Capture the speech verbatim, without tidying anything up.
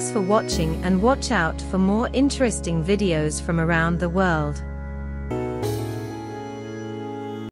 Thanks for watching and watch out for more interesting videos from around the world.